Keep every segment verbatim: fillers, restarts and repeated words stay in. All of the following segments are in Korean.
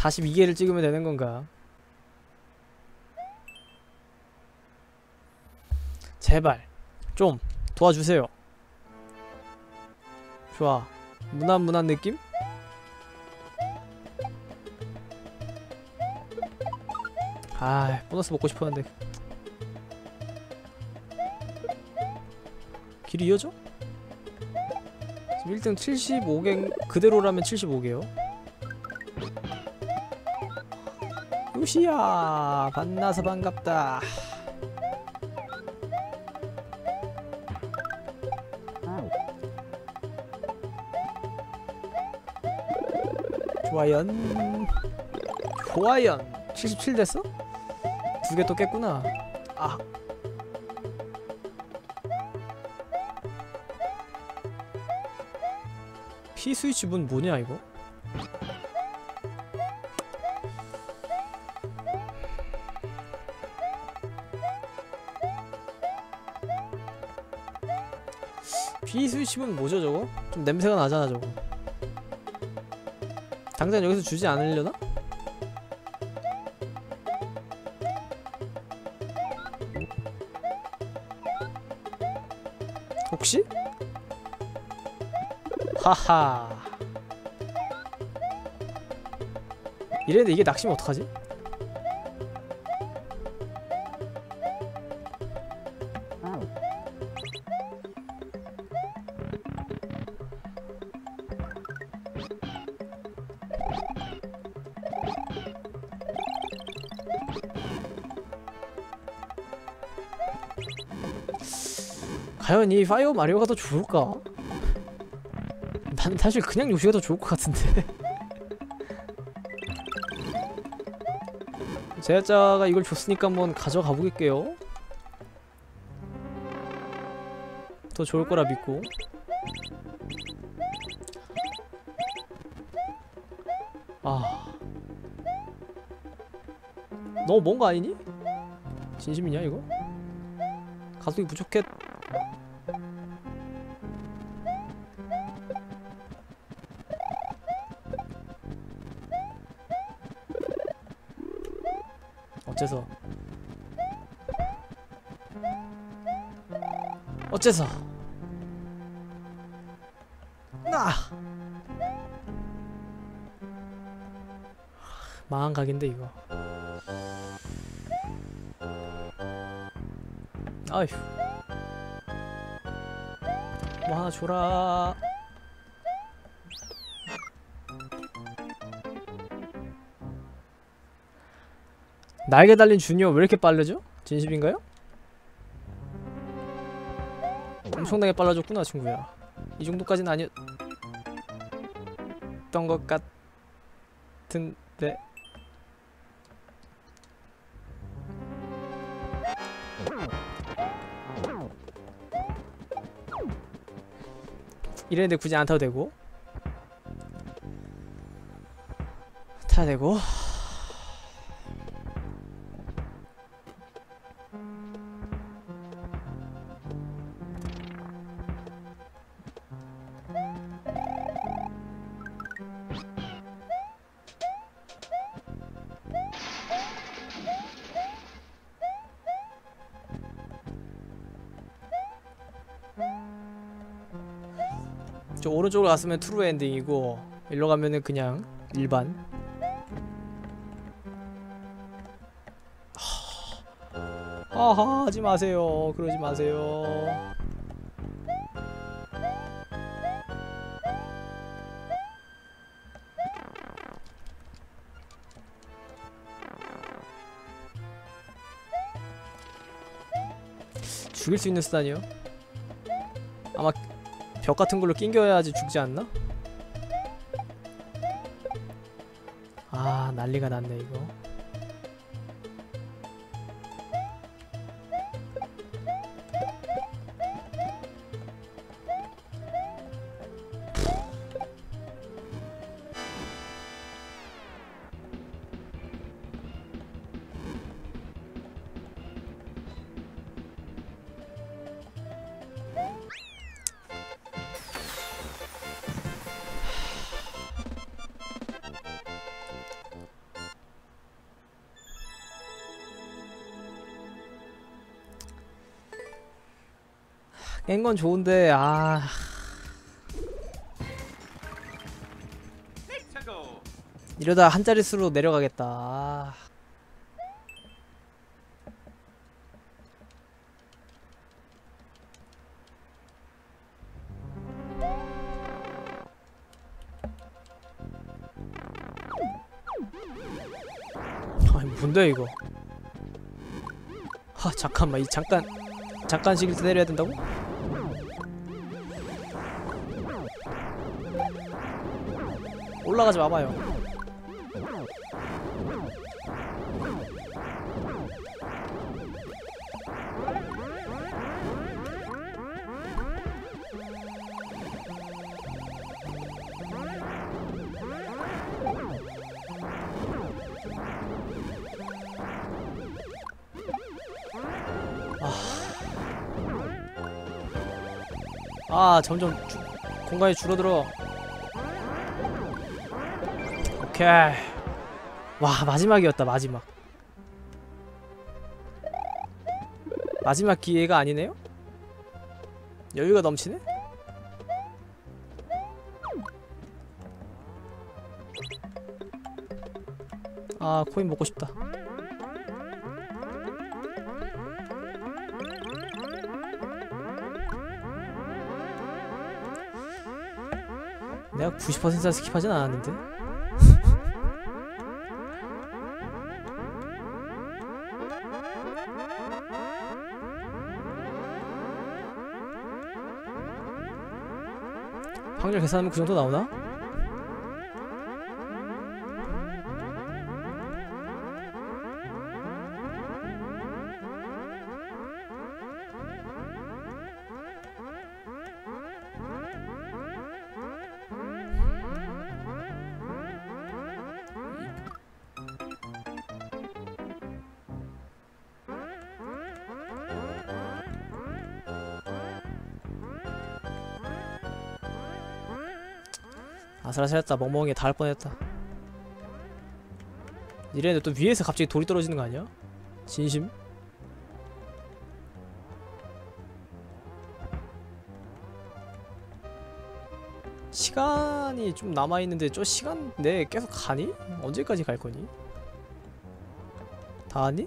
사십이 개를 찍으면 되는 건가? 제발 좀 도와주세요. 좋아. 무난무난 느낌? 아, 보너스 먹고 싶었는데. 길이 이어져? 지금 일 등 칠십오 개 그대로라면 칠십오 개요. 요시야, 만나서 반갑다. 좋아연. 좋아연. 칠십칠 됐어? 두 개 또 깼구나. 아. P 스위치 문 뭐냐 이거? B 스위치 문 뭐죠 저거? 좀 냄새가 나잖아 저거. 당장 여기서 주지 않으려나? 혹시? 하하. 이랬는데 이게 낚시면 어떡하지? 과연 이 파이어 마리오가 더 좋을까? 난 사실 그냥 요시가 더 좋을 것 같은데. 제작자가 이걸 줬으니까 한번 가져가 보겠게요. 더 좋을 거라 믿고. 아, 너무 먼 거 아니니? 진심이냐 이거? 가속이 부족해. 어째서? 어째서? 나! 망한 각인데 이거. 아휴. 뭐 하나 줘라. 날개 달린 주니어 왜 이렇게 빠르죠? 진심인가요? 엄청나게 빨라졌구나 친구야. 이 정도까지는 아니었던 것 같은데. 이랬는데 굳이 안 타도 되고 타야 되고. 저 오른쪽으로 갔으면 트루 엔딩이고 일로 가면은 그냥 일반. 하하, 하지 마세요. 그러지 마세요. 죽일 수 있는 수단이요? 아마 벽 같은 걸로 낑겨야지 죽지 않나? 아, 난리가 났네 이거. 깬 건 좋은데 아 이러다 한 자릿수로 내려가겠다. 아. 아니 뭔데 이거. 하 잠깐만 이 잠깐 잠깐씩 때려야 된다고? 올라가지 마봐요. 아 점점 주, 공간이 줄어들어. 오케이. 와 마지막이었다. 마지막 마지막 기회가 아니네요? 여유가 넘치네? 아 코인 먹고 싶다. 내가 구십 퍼센트 스킵하진 않았는데? 확률 계산하면 그 정도 나오나? 아슬아슬했다. 멍멍이에 닿을 뻔했다. 이랬는데 또 위에서 갑자기 돌이 떨어지는 거 아니야? 진심? 시간이 좀 남아있는데 저 시간 내에 계속 가니? 언제까지 갈 거니? 다 왔니?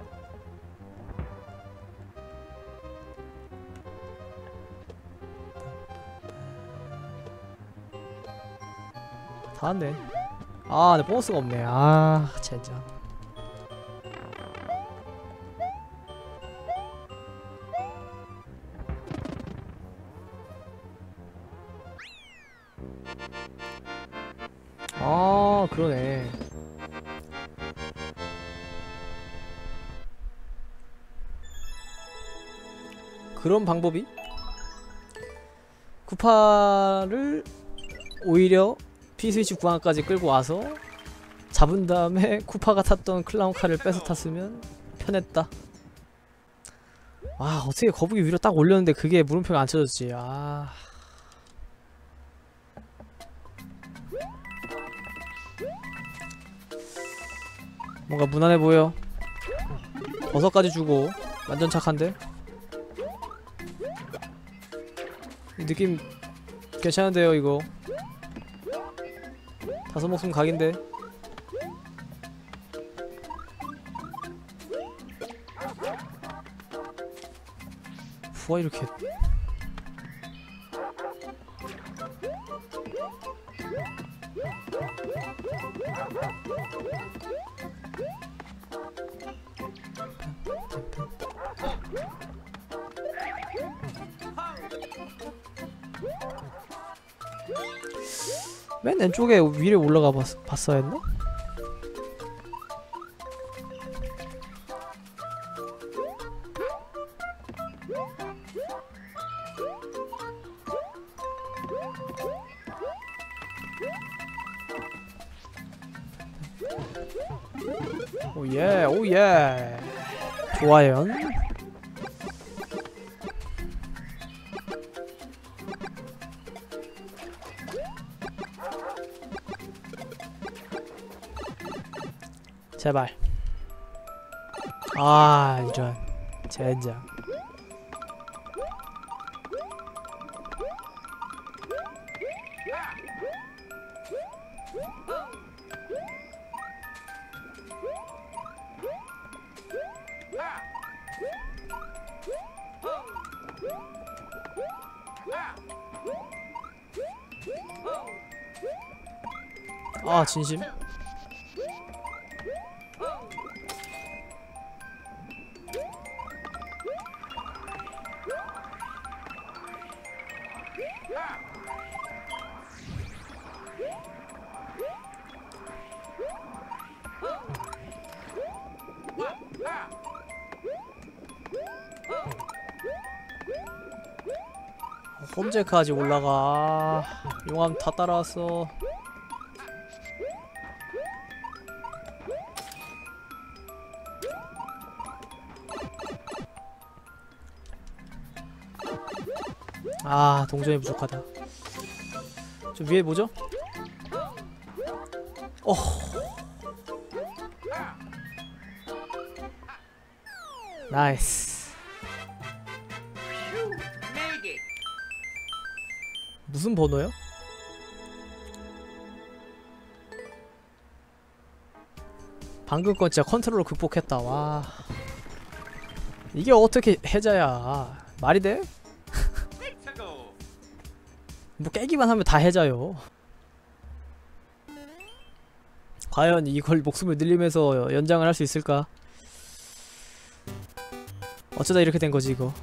다 왔네. 아, 근데 보너스가 없네. 아, 진짜. 아, 그러네. 그런 방법이? 쿠파를 오히려 P스위치 구간까지 끌고 와서 잡은 다음에 쿠파가 탔던 클라운 칼을 뺏어 탔으면 편했다. 와, 어떻게 거북이 위로 딱 올렸는데 그게 물음표가 안 쳐졌지. 아. 뭔가 무난해 보여. 버섯까지 주고 완전 착한데? 이 느낌 괜찮은데요 이거. 다섯 목숨 각인데. 후와 이렇게 맨 왼쪽에 위로 올라가 봤, 봤어야 했나? 오예 오예 좋아요. 제발. 아 이런 젠장. 아 진심? 언제까지 올라가? 용암 다 따라왔어. 아 동전이 부족하다. 저 위에 뭐죠? 어. 나이스. 무슨 번호요? 방금 건 진짜 컨트롤로 극복했다. 와 이게 어떻게 해자야. 말이 돼? 뭐 깨기만 하면 다 해자요. 과연 이걸 목숨을 늘리면서 연장을 할 수 있을까? 어쩌다 이렇게 된 거지 이거.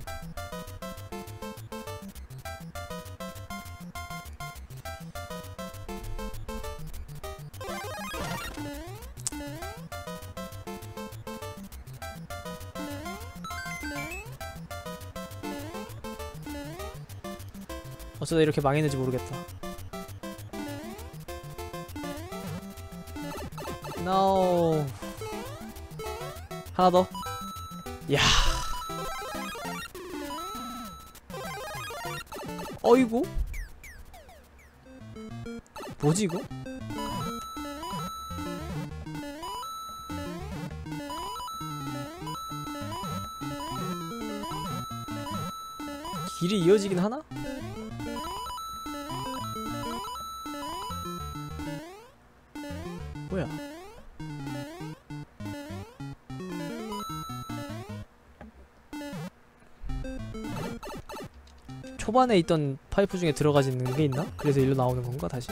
어쩌다 이렇게 망했는지 모르겠다. No. 하나 더. 야. 어이구. 뭐지 이거? 길이 이어지긴 하나? 뭐야? 초반에 있던 파이프 중에 들어가지는 게 있나? 그래서 일로 나오는 건가 다시?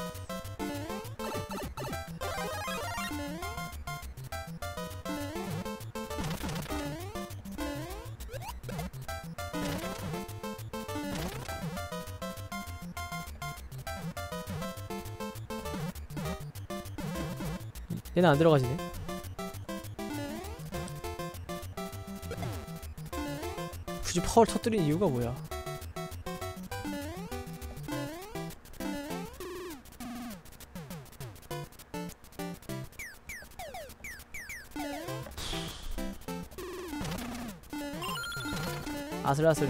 얘는 안 들어가지네. 굳이 파워를 터뜨린 이유가 뭐야? 아슬아슬.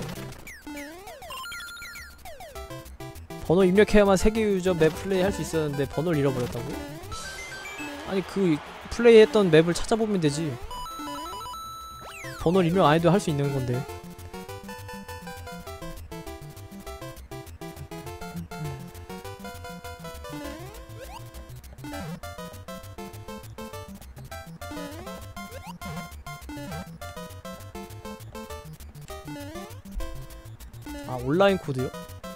번호 입력해야만 세계 유저 맵 플레이 할 수 있었는데 번호를 잃어버렸다고? 아니 그 플레이했던 맵을 찾아보면 되지. 번호를 입력 안 해도 할 수 있는 건데. 아 온라인 코드요?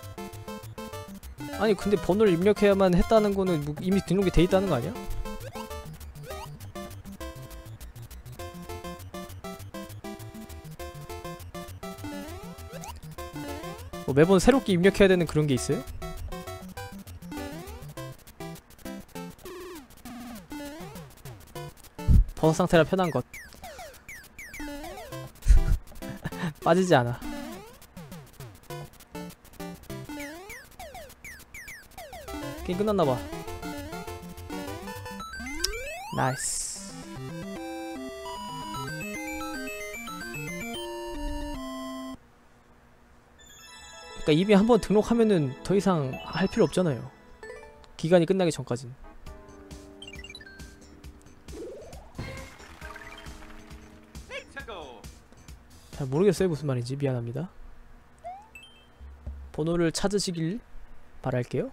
아니 근데 번호를 입력해야만 했다는 거는 뭐 이미 등록이 돼 있다는 거 아니야? 뭐 매번 새롭게 입력해야 되는 그런 게 있어요? 버섯 상태라 편한 것. 빠지지 않아. 게임 끝났나봐. 나이스. 그러니까 이미 한번 등록하면은 더 이상 할 필요 없잖아요. 기간이 끝나기 전까진. 잘 모르겠어요 무슨 말인지. 미안합니다. 번호를 찾으시길 바랄게요.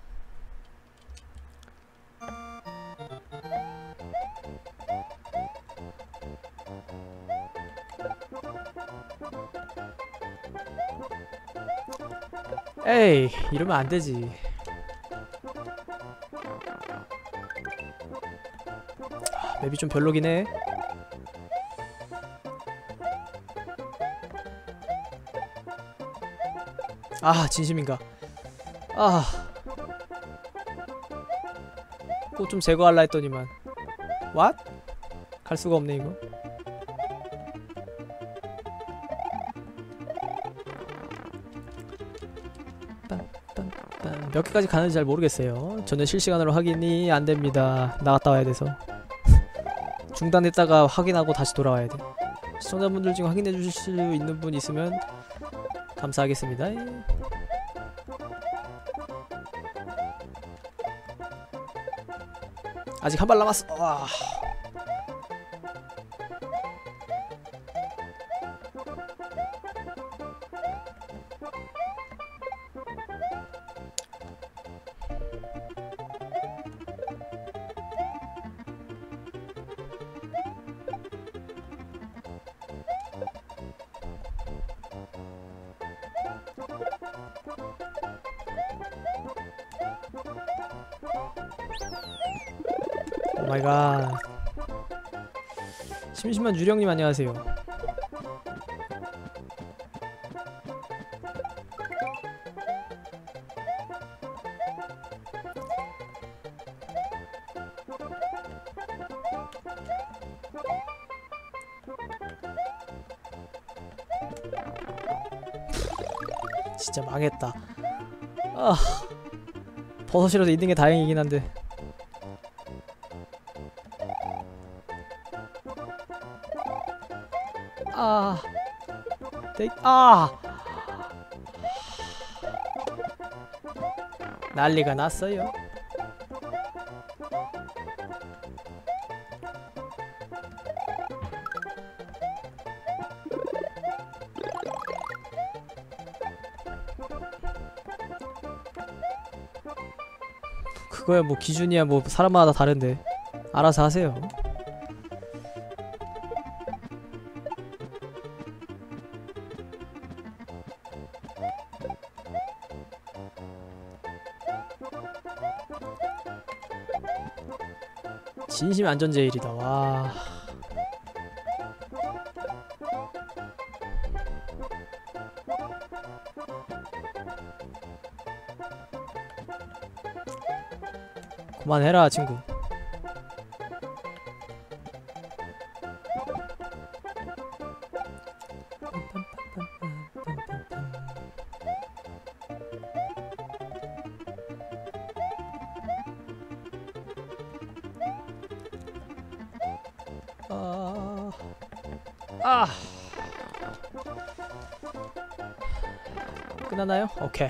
에이 이러면 안되지. 맵이 좀 별로긴 해. 아 진심인가. 아 꽃 좀 제거할라 했더니만 What? 갈 수가 없네 이거. 몇 개까지 가는지 잘 모르겠어요. 전혀 실시간으로 확인이 안됩니다. 나갔다 와야 돼서. 중단했다가 확인하고 다시 돌아와야 돼. 시청자분들 중에 확인해 주실 수 있는 분 있으면 감사하겠습니다. 아직 한 발 남았어. 와. 오마이갓. 심심한 유령님 안녕하세요. 진짜 망했다. 아 버섯이라도 있는 게 다행이긴 한데. 아, 네, 아, 난리가 났어요. 그거야 뭐 기준이야 뭐 사람마다 다른데 알아서 하세요. 진심 안전제일이다. 와. 그만해라 친구. 아, 아, 끝났나요? 오케이.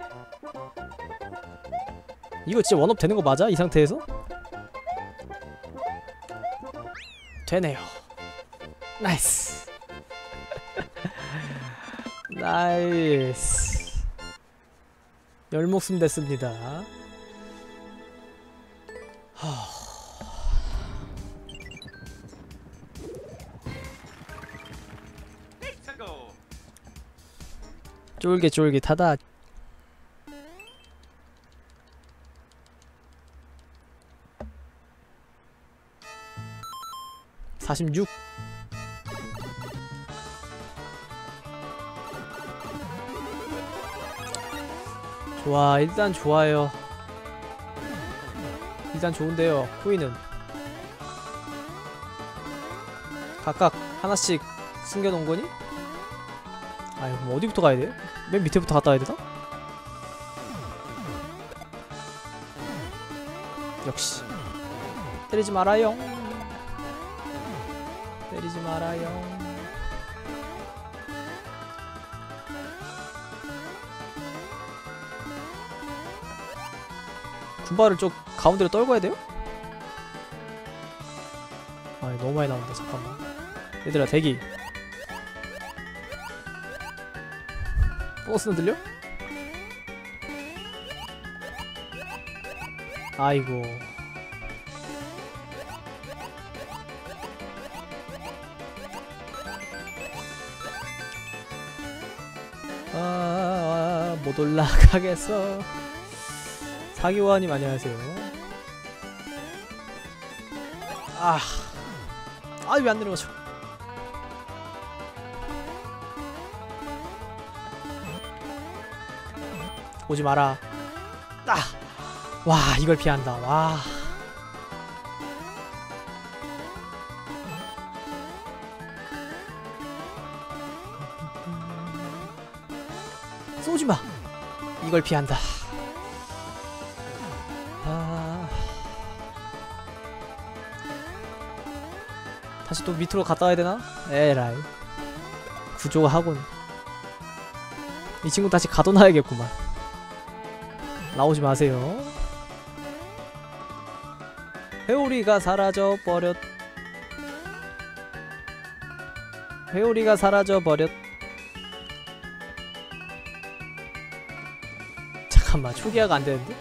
이거 진짜 원업 되는 거 맞아? 이 상태에서? 되네요. 나이스. 나이스. 열목숨 됐습니다. 하... 쫄깃쫄깃하다. 사십육. 좋아, 일단 좋아요. 일단 좋은데요. 코인은 각각 하나씩 숨겨놓은 거니? 아유, 그럼 어디부터 가야 돼요? 맨 밑에부터 갔다 와야 되나? 역시 때리지 말아요. 때리지 말아요. 군발을 좀 가운데로 떨궈야 돼요? 아 너무 많이 나온다. 잠깐만 얘들아 대기. 버스는 들려? 아이고. 아, 못 올라가겠어. 사기와님 안녕하세요. 아, 아 왜 안 내려가죠? 오지 마라. 아, 와 이걸 피한다. 와. 쏘지 마. 이걸 피한다. 아. 다시 또 밑으로 갔다 와야 되나? 에라이. 구조가 하군. 이 친구 다시 가둬놔야겠구만. 나오지 마세요. 회오리가 사라져 버렸. 회오리가 사라져 버렸. 잠깐만, 초기화가 안 되는데?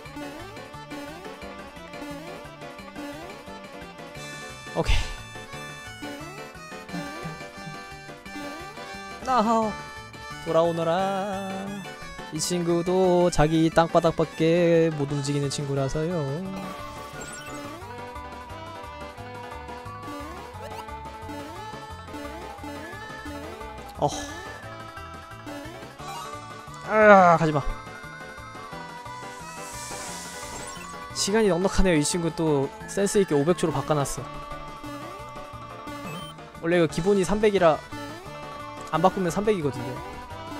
오케이. 나하 돌아오너라. 이 친구도 자기 땅바닥밖에 못 움직이는 친구라서요. 어. 아, 가지마. 시간이 넉넉하네요. 이 친구 또 센스있게 오백 초로 바꿔놨어. 원래 이거 기본이 삼백이라 안 바꾸면 삼백이거든요.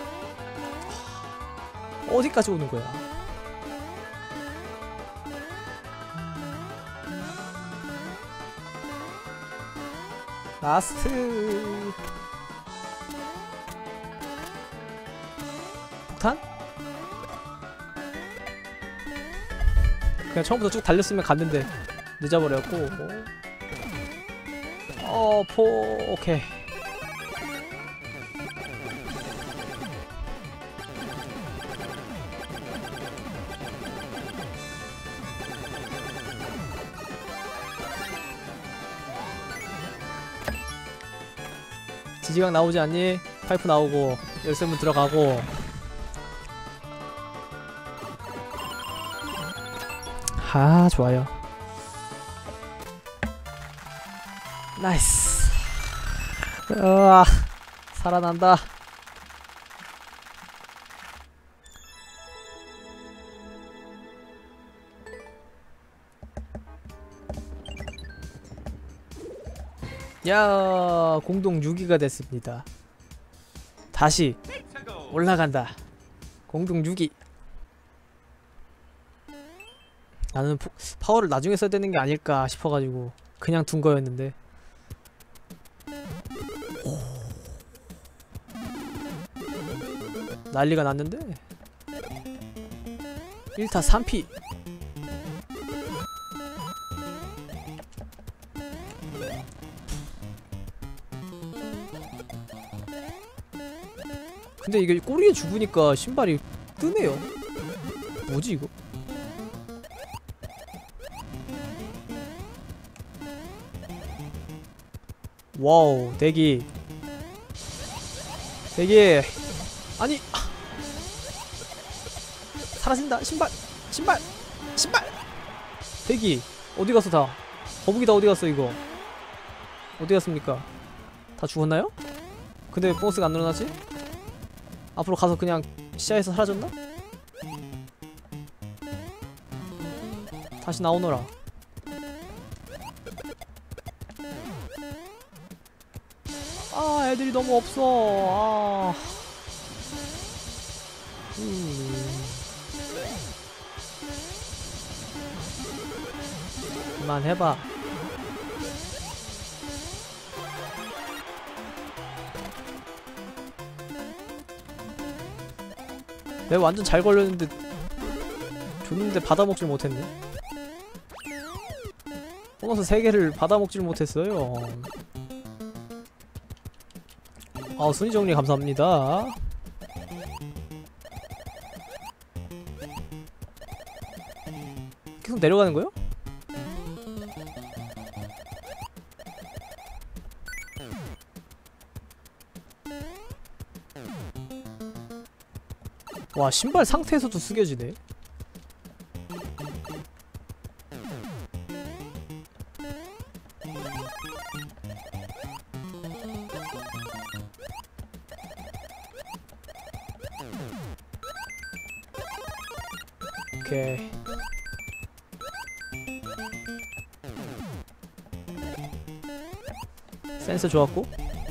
어디까지 오는 거야? 라스트 폭탄? 그냥 처음부터 쭉 달렸으면 갔는데 늦어버렸고. 어, 포, 오케이. 지지각 나오지 않니? 파이프 나오고 열쇠문 들어가고. 아, 좋아요. 나이스. 으아, 살아난다. 야, 공동 육 위가 됐습니다. 다시 올라간다. 공동 육 위. 나는 포, 파워를 나중에 써야 되는 게 아닐까 싶어가지고 그냥 둔 거였는데. 난리가 났는데. 일 타 삼 피. 근데 이게 꼬리에 죽으니까 신발이 뜨네요. 뭐지 이거? 와우, 대기. 대기. 아니, 아. 사라진다. 신발, 신발, 신발. 대기. 어디 갔어 다? 거북이 다 어디 갔어 이거? 어디 갔습니까? 다 죽었나요? 근데 왜 보너스가 안 늘어나지? 앞으로 가서 그냥 시야에서 사라졌나? 다시 나오너라. 아, 애들이 너무 없어. 아. 음. 그만해봐. 내가 완전 잘 걸렸는데 줬는데 받아먹질 못했네. 보너스 세 개를 받아먹질 못했어요. 아, 순위 정리 감사합니다. 계속 내려가는 거요? 와, 신발 상태에서도 숙여지네. 오케이. 센스 좋았고.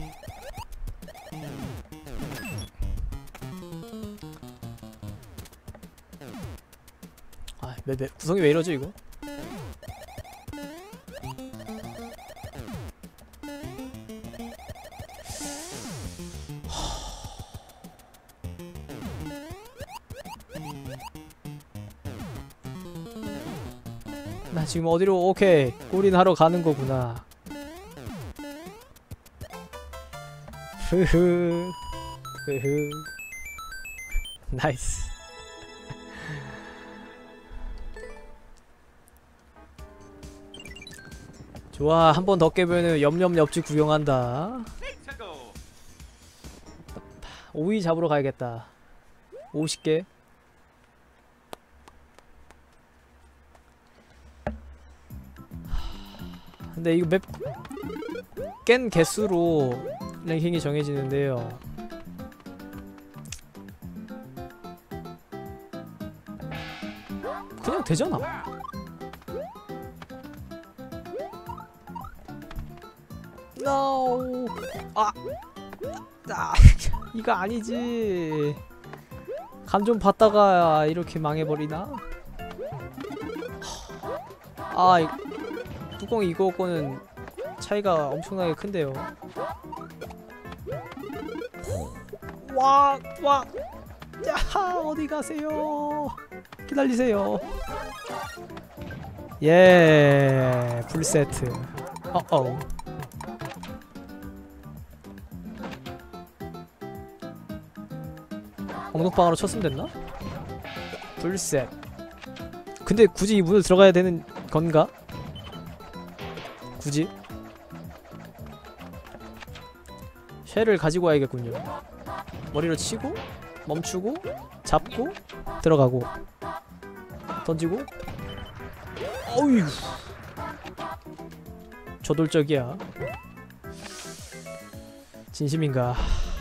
아, 매, 매, 구성이 왜 이러지 이거? 나 지금 어디로? 오케이, 골인하러 가는 거구나. 흐흐 흐흐. 나이스. 좋아, 한 번 더 깨면은 염염엽지 구경한다. 오이 잡으러 가야겠다. 오십 개. 근데 이거 맵 깬 개수로 랭킹이 정해지는데요. 그냥 되잖아. No. 아, 아 이거 아니지. 감 좀 봤다가 이렇게 망해버리나? 아, 이, 뚜껑 이거 거는 차이가 엄청나게 큰데요. 와, 와, 야, 어디 가세요? 기다리세요. 예, 풀세트. 어어. 엉덩방아로 쳤으면 됐나? 풀셋. 근데 굳이 이 문을 들어가야 되는 건가? 굳이? 쉘을 가지고 와야겠군요. 머리로 치고 멈추고 잡고 들어가고 던지고. 어휴, 저돌적이야. 진심인가?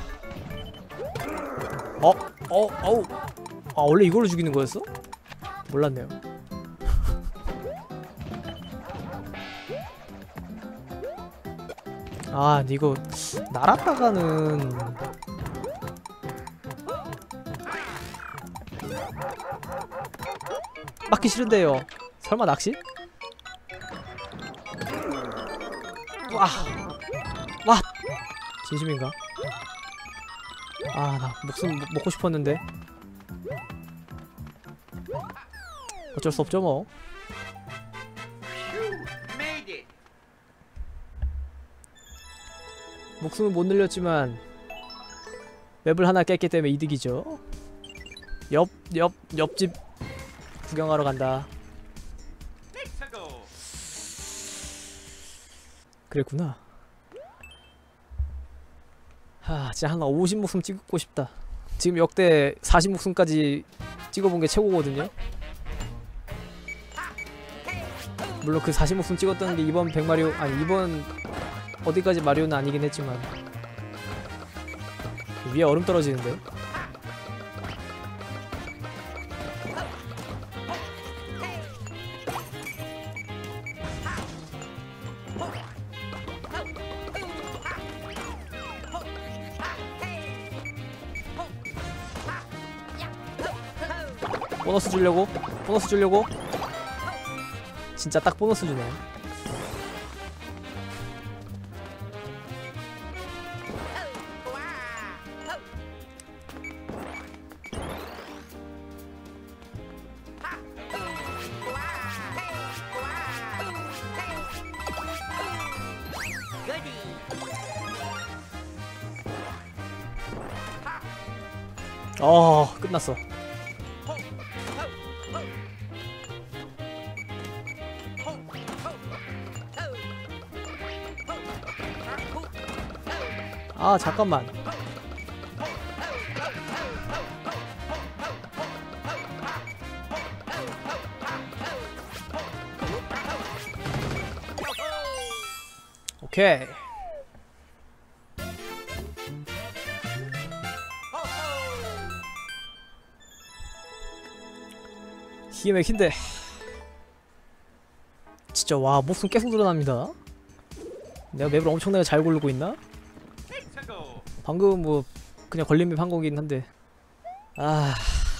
어? 어? 어우. 아, 원래 이걸로 죽이는 거였어? 몰랐네요. 아, 근데 이거 날았다가는 맞기 싫은데요. 설마 낚시? 와, 와, 진심인가? 아, 나 목숨 먹- 먹고 싶었는데 어쩔 수 없죠 뭐. 목숨은 못 늘렸지만 맵을 하나 깼기 때문에 이득이죠. 옆, 옆, 옆집 구경하러 간다. 그랬구나. 하, 진짜 한 오십 목숨 찍고 싶다. 지금 역대 사십 목숨까지 찍어본 게 최고거든요. 물론 그 사십 목숨 찍었던 게 이번 백 마리오, 아니 이번 어디까지 마리오는 아니긴 했지만. 위에 얼음 떨어지는데? 보너스 주려고? 보너스 주려고? 진짜 딱 보너스 주네. 어, 끝났어. 아, 잠깐만. 오케이. 기계 막힌데. 진짜 와 목숨 계속 늘어납니다. 내가 맵을 엄청나게 잘 고르고 있나? 방금 뭐 그냥 걸린 맵 한 거긴 한데. 아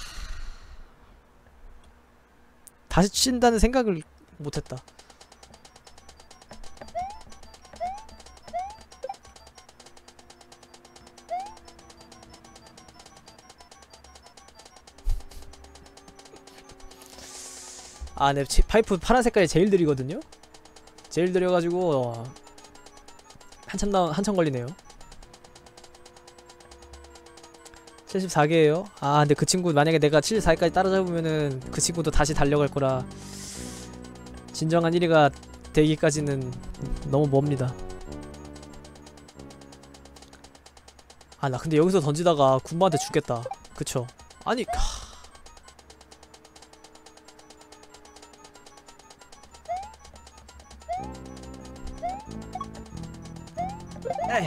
다시 친다는 생각을 못했다. 아, 네, 파이프 파란 색깔이 제일 느리거든요? 제일 느려가지고 어, 한참 나 한참 걸리네요. 칠십사 개예요. 아, 근데 그 친구 만약에 내가 칠십사 개까지 따라잡으면은 그 친구도 다시 달려갈 거라 진정한 일 위가 되기까지는 너무 멉니다. 아, 나 근데 여기서 던지다가 군부한테 죽겠다. 그쵸? 아니 에이.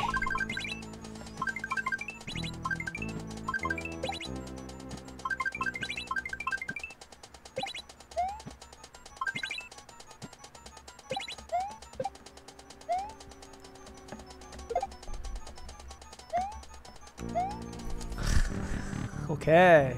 오케이.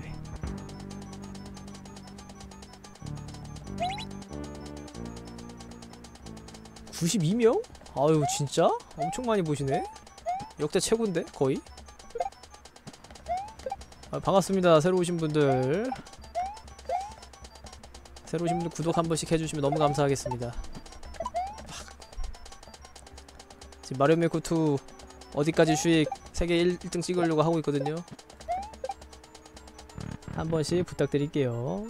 구십이 명? 아유 진짜? 엄청 많이 보시네? 역대 최고인데? 거의? 아, 반갑습니다 새로 오신 분들. 새로 오신 분들 구독 한 번씩 해주시면 너무 감사하겠습니다. 지금 마리오 메이커 투 어디까지 수익 세계 일 등 찍으려고 하고 있거든요. 한 번씩 부탁드릴게요.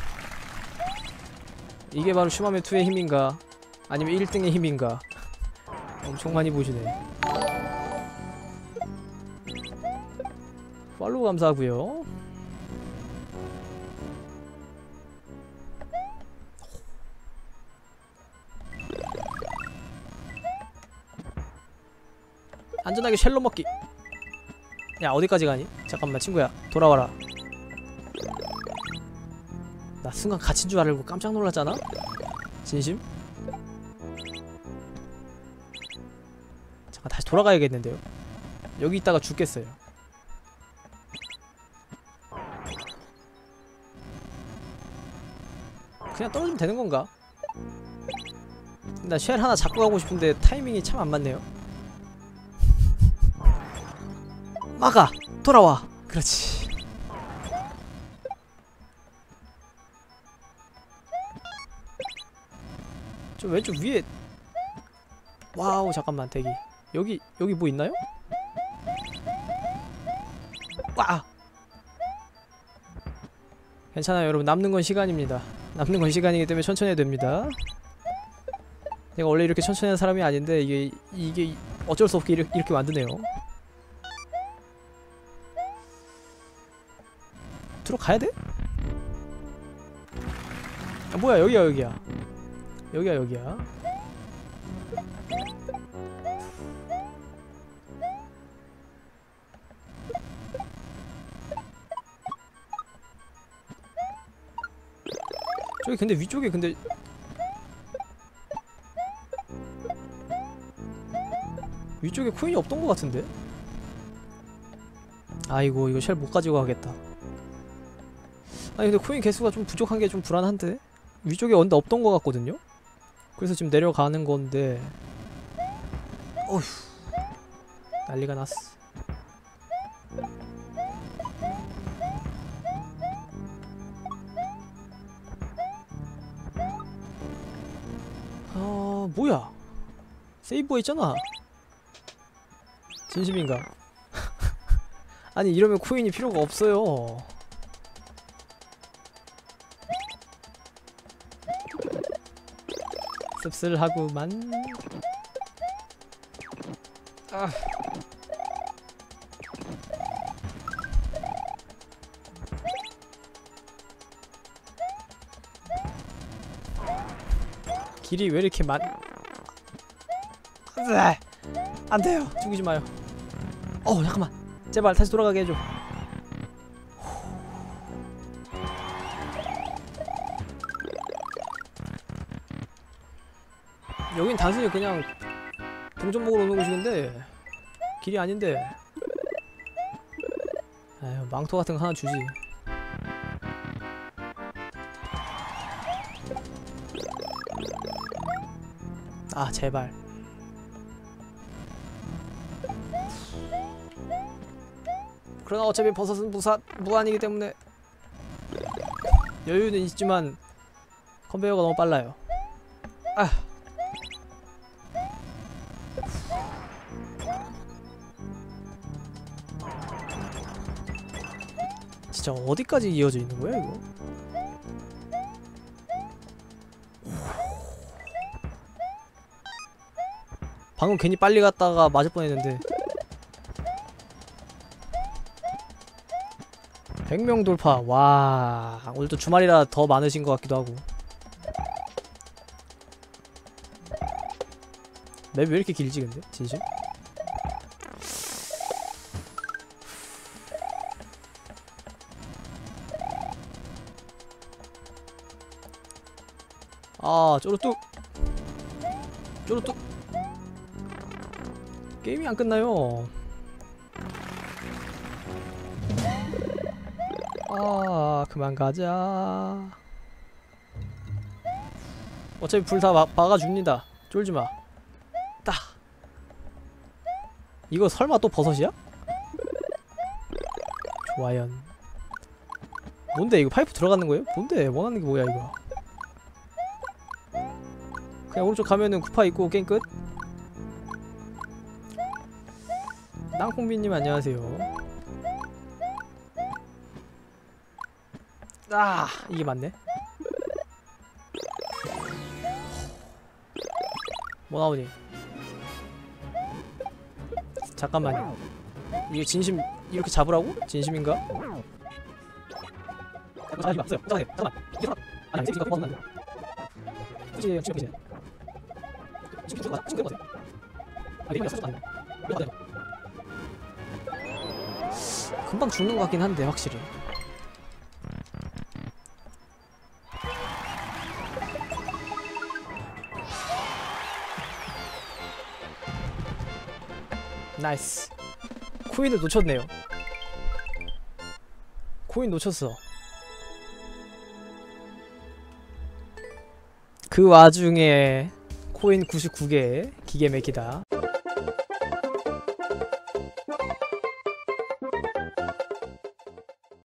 이게 바로 슈마맨 투의 힘인가? 아니면 일 등의 힘인가? 엄청 많이 보시네. 팔로우 감사하고요. 안전하게 쉘로 먹기. 야 어디까지 가니? 잠깐만 친구야 돌아와라. 나 순간 갇힌 줄 알고 깜짝 놀랐잖아? 진심? 잠깐 다시 돌아가야겠는데요? 여기 있다가 죽겠어요. 그냥 떨어지면 되는 건가? 나 쉘 하나 잡고 가고 싶은데 타이밍이 참 안 맞네요. 막아! 돌아와! 그렇지. 저 왼쪽 위에 와우 잠깐만 대기. 여기 여기 뭐 있나요? 와! 괜찮아요 여러분. 남는 건 시간입니다. 남는 건 시간이기 때문에 천천히 해도 됩니다. 내가 원래 이렇게 천천히 하는 사람이 아닌데 이게 이게 어쩔 수 없게 이렇게, 이렇게 만드네요. 들어가야 돼? 아 뭐야 여기야 여기야 여기야 여기야. 저기 근데 위쪽에 근데 위쪽에 코인이 없던 것 같은데? 아이고 이거 쉘 못 가지고 가겠다. 아니 근데 코인 개수가 좀 부족한 게 좀 불안한데? 위쪽에 언데 없던 것 같거든요? 그래서 지금 내려가는 건데 어휴 난리가 났어. 아 뭐야 세이브가 있잖아. 진심인가? 아니 이러면 코인이 필요가 없어요. 씁쓸하구만. 아. 길이 왜 이렇게 많... 으아! 안 돼요. 죽이지 마요. 어 잠깐만. 제발 다시 돌아가게 해줘. 여긴 단순히 그냥 동전 먹으러 오는 곳이건데 길이 아닌데. 에휴, 망토 같은 거 하나 주지. 아 제발. 그러나 어차피 버섯은 무사, 무한이기 때문에 여유는 있지만 컨베이어가 너무 빨라요. 아. 진짜 어디까지 이어져 있는 거야 이거? 방금 괜히 빨리 갔다가 맞을 뻔했는데. 백 명 돌파. 와, 오늘도 주말이라 더 많으신 것 같기도 하고. 맵 왜 이렇게 길지 근데? 진심? 아, 쪼르뚝. 쪼르뚝. 게임이 안 끝나요. 아, 그만 가자. 어차피 불 다 막아줍니다. 쫄지마. 딱. 이거 설마 또 버섯이야? 좋아요. 뭔데 이거 파이프 들어가는 거예요? 뭔데 원하는 게 뭐야 이거? 그냥 오른쪽 가면은 쿠파 있고 게임 끝? 땅콩비님 안녕하세요. 아, 이게 맞네. 뭐 나오니? 잠깐만요. 이게 진심 이렇게 잡으라고? 진심인가? 아, 이거 없어요. 잠깐만요. 잠깐만. 이게 잠깐. 아니, 이제 이거 뽑았는데. 그치, 지금 이제. 지금 들어가. 지금 들어가. 아, 이거 없어서 안 돼. 이거 안 돼. 금방 죽는 것 같긴 한데 확실히. 나이스. 코인을 놓쳤네요. 코인 놓쳤어. 그 와중에 코인 구십구 개 기계 맥히다.